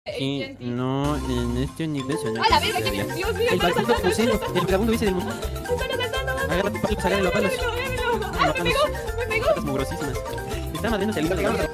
Que no, en este universo no ¡A la existe verga! realidad. ¡Dios mío! El vagabundo crucero, el vagabundo ese del mundo. ¡Me están asaltando! Agárrate palos, agárrate los palos. ¡Ah, me pegó! ¡Me pegó! Patas mugrosísimas. Está madriendo el hilo de